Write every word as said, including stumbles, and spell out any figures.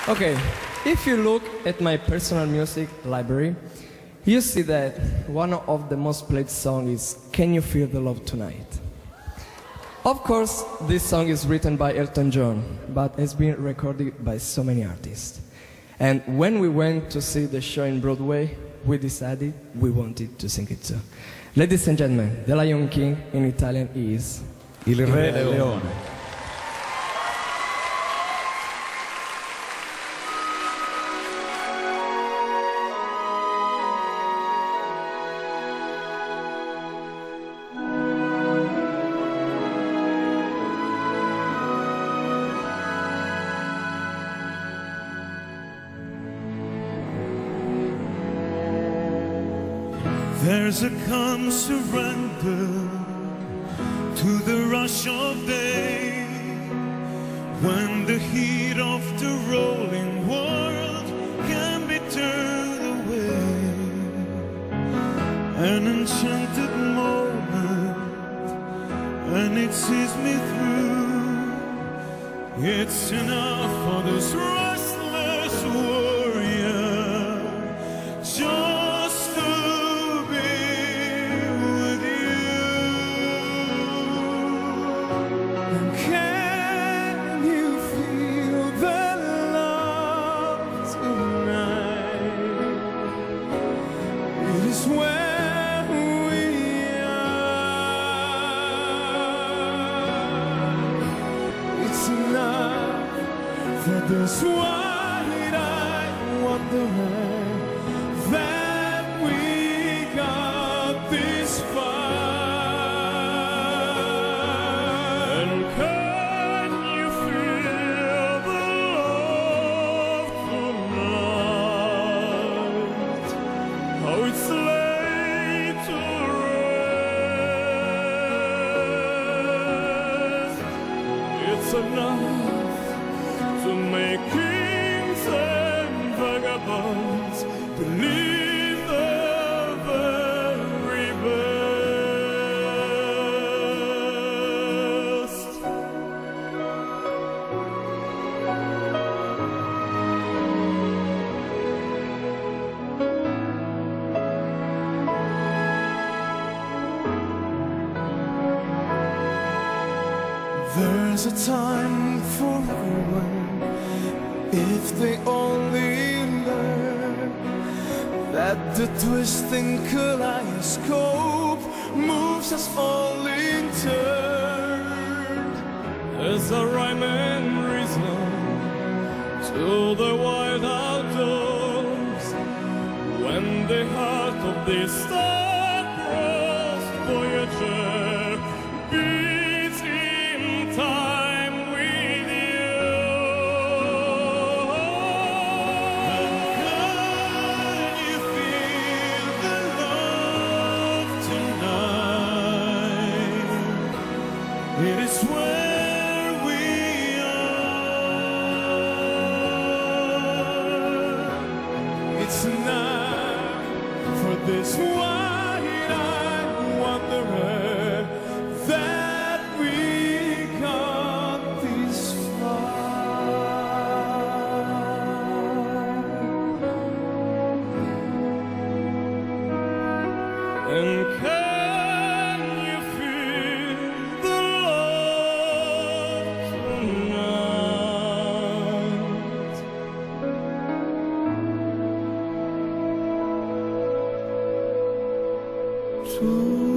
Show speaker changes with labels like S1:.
S1: Okay, if you look at my personal music library, you see that one of the most played songs is Can You Feel the Love Tonight? Of course, this song is written by Elton John, but has been recorded by so many artists. And when we went to see the show in Broadway, we decided we wanted to sing it too. Ladies and gentlemen, The Lion King in Italian is
S2: Il Re Leone.
S3: There's a calm surrender to the rush of day, when the heat of the rolling world can be turned away. An enchanted moment, and it sees me through. It's enough for this restless warrior, just to
S4: where we are. It's enough for this wide-eyed wonderment that we got this far.
S3: And can you feel the love tonight? How it's laid to rest. It's enough to make kings and vagabonds believe the very best.
S4: There's a time for ruin, if they only learn that the twisting kaleidoscope moves us all in turn.
S3: As a rhyme and reason to the wild outdoors, when the heart of this star-crossed voyager beats in time with you.
S4: And can you feel the love tonight? It is where we are. It's enough for this wide-eyed wanderer that we got this far.
S3: And can you feel the love tonight?
S4: True.